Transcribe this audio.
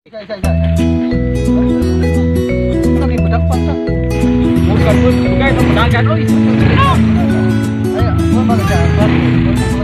Isa. Lagi bedak pa ta. Bukan, bukan, bukan, oy. Ayo, mo magdaan.